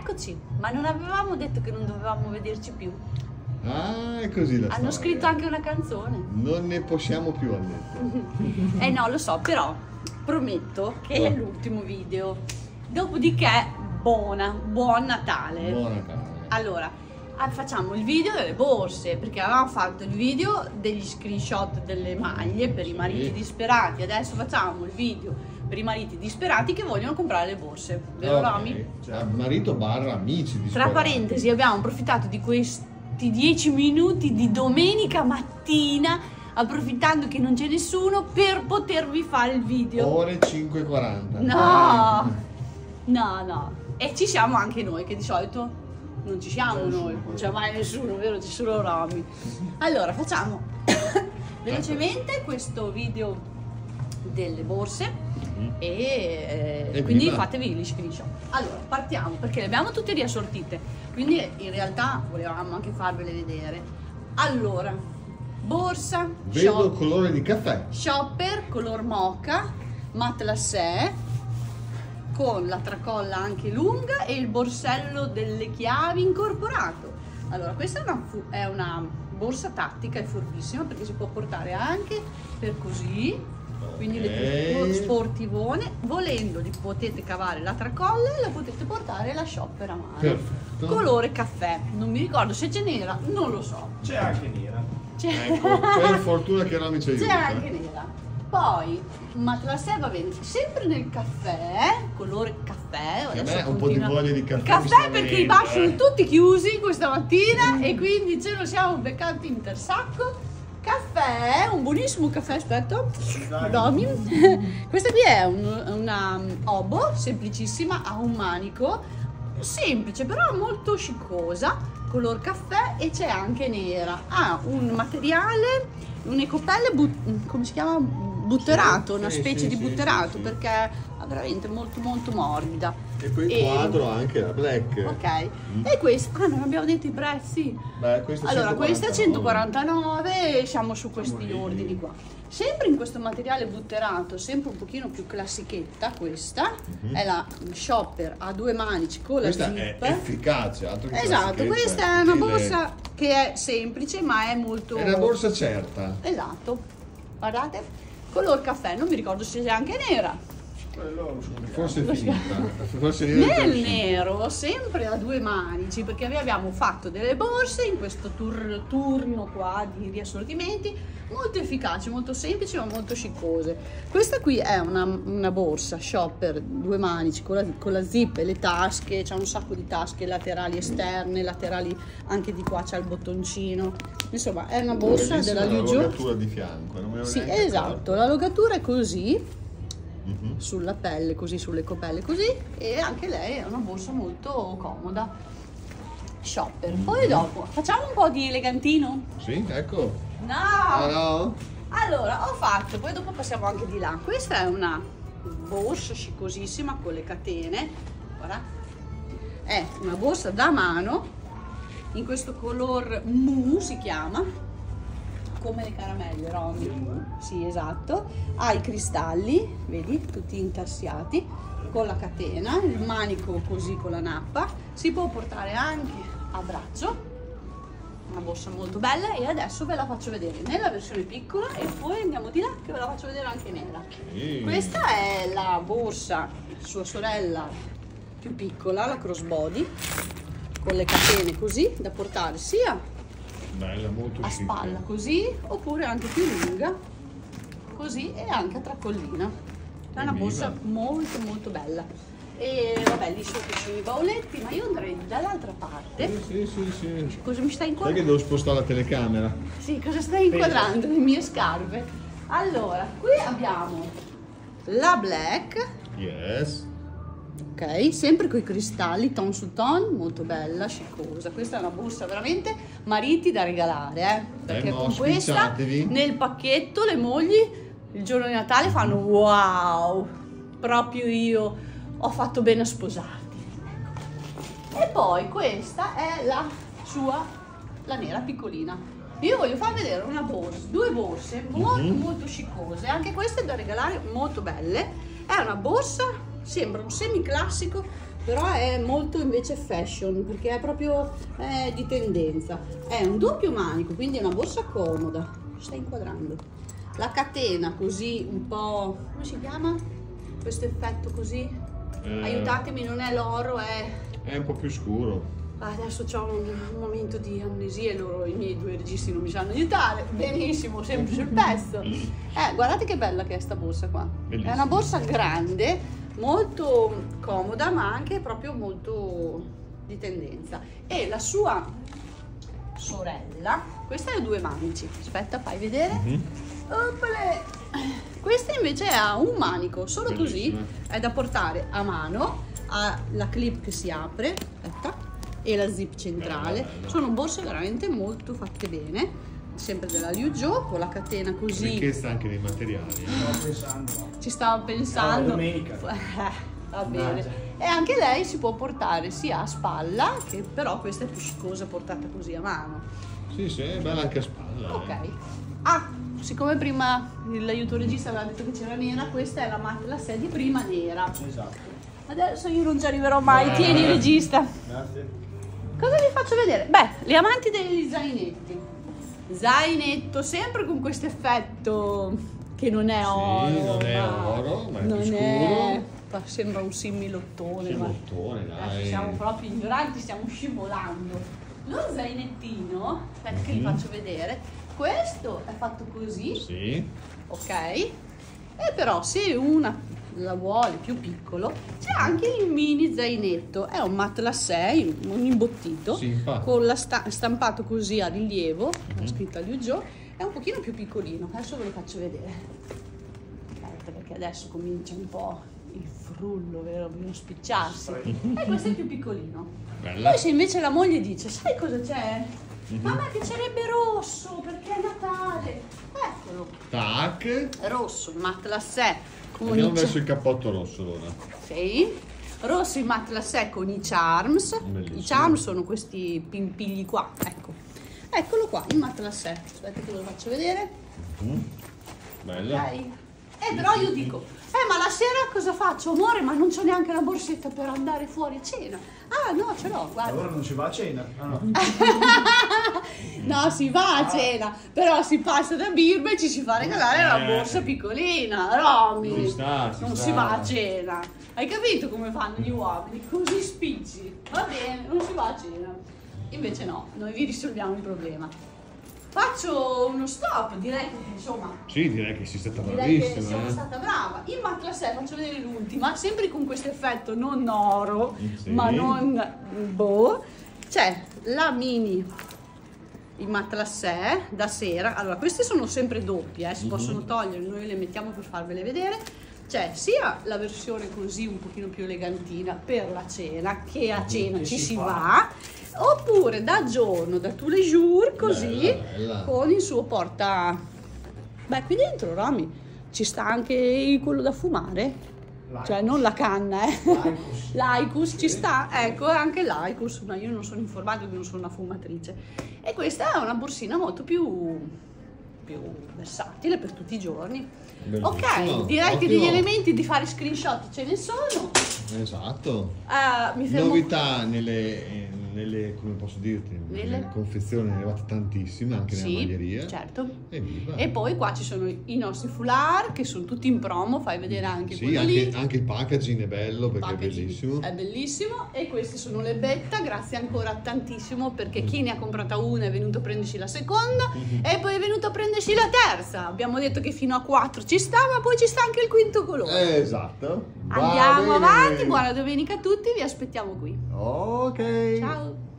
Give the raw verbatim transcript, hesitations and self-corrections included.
Eccoci, ma non avevamo detto che non dovevamo vederci più? Ah, è così la Hanno storia. scritto anche una canzone. Non ne possiamo più, hanno detto. Eh no, lo so, però prometto che Oh. è l'ultimo video. Dopodiché, buona, buon Natale. Buon Natale. Allora, ah, facciamo il video delle borse, perché avevamo fatto il video degli screenshot delle maglie per i mariti Sì. disperati. Adesso facciamo il video per i mariti disperati che vogliono comprare le borse. Vero, Ok. Rami? Cioè, marito barra amici di Tra parentesi, abbiamo approfittato di questi dieci minuti di domenica mattina, approfittando che non c'è nessuno, per potervi fare il video. Ore cinque e quaranta. No, no, no. E ci siamo anche noi, che di solito non ci siamo noi, non c'è mai nessuno, vero? C'è solo Rami. Allora, facciamo velocemente questo video delle borse. E, eh, E quindi viva. fatevi gli screenshot. Allora, partiamo perché le abbiamo tutte riassortite, quindi in realtà volevamo anche farvele vedere. Allora, borsa, Vedo shop- colore di caffè. shopper color mocha, matelassè, con la tracolla anche lunga e il borsello delle chiavi incorporato. Allora, questa è una, fu- è una borsa tattica, è furbissima perché si può portare anche per così. Quindi le Ok. più sportivone, volendo li potete cavare la tracolla e la potete portare la shopper a mano. Perfetto. Colore caffè, non mi ricordo se c'è nera, non lo so. C'è anche nera. C'è, Ecco, per fortuna che Rami ci c'è aiuta. anche nera. Poi, matelassè va bene, sempre nel caffè, colore caffè. Che a adesso me un po' di continua- voglia di caffè mi Caffè sta perché i venendo, bar sono eh. tutti chiusi questa mattina e quindi ce lo siamo beccati intersacco. Caffè, un buonissimo caffè, aspetta, Domi. Questa qui è un- una um, obo, semplicissima, ha un manico, semplice però molto sciccosa, color caffè, e c'è anche nera. Ha un materiale, un'ecopelle, but- come si chiama? Butterato, Sì, una sì, specie sì, di sì, butterato, sì, sì. perché è veramente molto molto morbida. E poi il E- quadro anche la black. Ok, Mm. e questa, ah non abbiamo detto i prezzi. Beh, questo è Allora, questa è centoquarantanove. centoquarantanove e siamo su questi lì. ordini qua. Sempre in questo materiale butterato, sempre un pochino più classichetta, questa Mhm. è la shopper a due manici con la Questa è zip. efficace, altro che Esatto, classichetta. questa è una Stile- borsa che è semplice ma è molto... È una borsa certa. Esatto, guardate, color caffè, non mi ricordo se c'è anche nera. Quello Forse è Lo finita. Forse è finita. Nel nero, sempre a due manici, perché vi abbiamo fatto delle borse in questo tur- turno qua di riassortimenti molto efficaci, molto semplici ma molto sciccose. Questa qui è una, una borsa shopper due manici con la, con la zip e le tasche, c'ha un sacco di tasche laterali esterne, laterali anche di qua c'è il bottoncino. Insomma, è una borsa Bellissima della la Liu Jiu. logatura di fianco. Non me ne Sì, avevo neanche esatto, accorto. la logatura è così, Mhm. sulla pelle, così sulle copelle così, e anche lei è una borsa molto comoda. Shopper. Poi dopo facciamo un po' di elegantino. Sì, ecco. No! Ah no? Allora, ho fatto, poi dopo passiamo anche di là. Questa è una borsa sciccosissima con le catene. Guarda. È una borsa da mano in questo color mu si chiama. Come le caramelle, Romy. Sì, esatto. Ha i cristalli, vedi, tutti intarsiati, con la catena, il manico così con la nappa. Si può portare anche a braccio. Una borsa molto bella, e adesso ve la faccio vedere nella versione piccola e poi andiamo di là che ve la faccio vedere anche nera. Sì. Questa è la borsa, sua sorella più piccola, la crossbody, con le catene così, da portare sia Bella, molto a chic. spalla così, oppure anche più lunga così, e anche a tracollina. È una Evviva. borsa molto molto bella. E vabbè, lì sotto ci sono i bauletti, ma io andrei dall'altra parte. Sì, sì, sì, sì. Cosa mi stai Sai che inquadrando? devo spostare la telecamera? Sì, cosa stai inquadrando? Le mie scarpe. Allora, qui abbiamo la black, Yes. ok, sempre con i cristalli, ton su ton, molto bella, sciccosa. Questa è una borsa veramente mariti da regalare, eh? Perché Eh, ma con questa spicciatevi. nel pacchetto le mogli il giorno di Natale fanno wow, proprio io ho fatto bene a sposarti. Ecco. E poi questa è la sua, la nera piccolina. Io voglio far vedere una borsa, due borse molto Mhm. molto sciccose, anche queste da regalare, molto belle. È una borsa, sembra un semiclassico, però è molto invece fashion, perché è proprio eh, di tendenza. È un doppio manico, quindi è una borsa comoda. Stai inquadrando. La catena così un po', come si chiama? Questo effetto così? Eh, aiutatemi, non è l'oro, è... È un po' più scuro. Adesso c'ho un, un momento di amnesia e loro, i miei due registi non mi sanno aiutare. Benissimo, sempre sul pezzo. Eh, guardate che bella che è sta borsa qua. Bellissima. È una borsa grande, molto comoda, ma anche proprio molto di tendenza. E la sua sorella, questa è due manici. Aspetta, fai vedere. Mm-hmm. Oppale. Questa invece ha un manico, solo bellissima. Così, è da portare a mano, ha la clip che si apre, aspetta, e la zip centrale. Bella, bella. Sono borse veramente molto fatte bene, sempre della Liu Jo, con la catena così. Ricchezza anche dei materiali. Eh. Stavo pensando. Ci stavo pensando. No, domenica. Va bene. E anche lei si può portare sia a spalla, che però questa è più scicosa portata così a mano. Sì, sì, è bella anche a spalla. Ok. Eh. Ah, siccome prima l'aiuto regista aveva detto che c'era nera, questa è la Matelassé di prima nera. Esatto. Adesso io non ci arriverò mai. Eh. Tieni regista. Grazie. Cosa vi faccio vedere? Beh, le amanti degli zainetti. Zainetto sempre con questo effetto che non è sì, oro. non è ma oro, ma è non più è... scuro. Sembra un similottone. Similottone, ma... dai. Adesso siamo proprio ignoranti, stiamo scivolando. Lo zainettino, aspetta mm-hmm. che vi faccio vedere. Questo è fatto così. Sì. Ok. E però se una la vuole più piccolo, c'è anche il mini zainetto, è un Matelassé, un imbottito, sì, con la sta stampato così a rilievo, mm-hmm. la scritta Liu Jo, è un pochino più piccolino, adesso ve lo faccio vedere. Aspetta, perché adesso comincia un po' il frullo, vero? Bisogna spicciarsi. Mm-hmm. E questo è più piccolino. Bella. Poi se invece la moglie dice, sai cosa c'è? Mm-hmm. Ma a me piacerebbe rosso, perché è Natale. Eccolo. Tac. Rosso, Matelassé. Andiamo verso il cappotto rosso ora. Sì. Rosso in Matelassé con i charms. Bellissimo. I charms sono questi pimpigli qua, ecco. Eccolo qua, in Matelassé. Aspetta che ve lo faccio vedere. Mm. Bello. Okay. Eh, però io dico, eh ma la sera cosa faccio? Amore, ma non c'ho neanche la borsetta per andare fuori a cena. Ah no, ce l'ho, guarda. Allora non si va a cena? Ah, no. No, si va a cena, però si passa da birba e ci si fa regalare la borsa piccolina, Romy. Ci sta, ci non sta. Si va a cena. Hai capito come fanno gli uomini? Così spicci. Va bene, non si va a cena. Invece no, noi vi risolviamo il problema. Faccio uno stop, direi che insomma. Sì, direi che sei stata direi bravissima. Che sono eh. stata brava. In Matelassé faccio vedere l'ultima, sempre con questo effetto non oro, sì. ma non boh. C'è la mini in Matelassé da sera. Allora, queste sono sempre doppie, eh, si mm-hmm. possono togliere, noi le mettiamo per farvele vedere. C'è sia la versione così un pochino più elegantina per la cena, che a cena che ci si va. va, oppure da giorno, da tous les jours, così, bella, bella. Con il suo porta... Beh, qui dentro, Romy, ci sta anche quello da fumare? L'Aicus. Cioè, non la canna, eh. L'Aicus. L'Aicus, sì. Ci sta, ecco, anche l'Aicus, ma io non sono informata perché non sono una fumatrice. E questa è una borsina molto più, più versatile per tutti i giorni. Bellissimo. Ok, direi Ottimo. Che degli elementi di fare screenshot ce ne sono. Esatto. Uh, mi fermo... Novità nelle, nelle, come posso dirti, nelle, nelle confezioni ne arrivate tantissime, anche sì, nella maglieria. Certo. Evviva. E poi qua ci sono i nostri foulard che sono tutti in promo, fai vedere anche sì, quello anche, lì. Anche il packaging è bello perché è bellissimo. È bellissimo. E queste sono le betta, grazie ancora tantissimo perché chi ne ha comprata una è venuto a prendersi la seconda mm-hmm. e poi è venuto a prendersi la terza. Abbiamo detto che fino a quattro ci sta, ma poi ci sta anche il quinto colore. Eh, esatto. Andiamo avanti, buona domenica a tutti, vi aspettiamo qui. Ok. Ciao.